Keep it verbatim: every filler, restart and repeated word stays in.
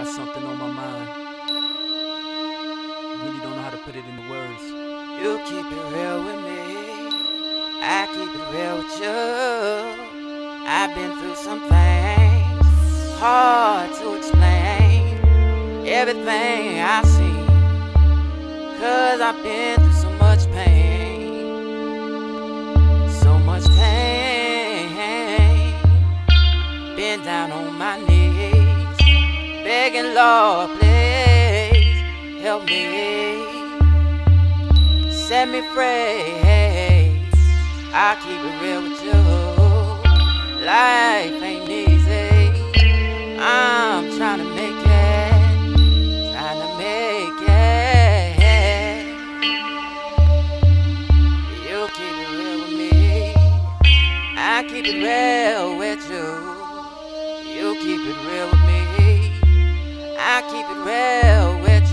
got something on my mind. Really don't know how to put it into words. You keep it real with me, I keep it real with you. I've been through some things, hard to explain everything I've seen, cause I've been through so much pain, so much pain. Been down on my knees, begging Lord, please help me, set me free. I keep it real with you, life ain't easy, I'm trying to make it, trying to make it. You keep it real with me, I keep it real with you. You keep it real with me, I keep it real with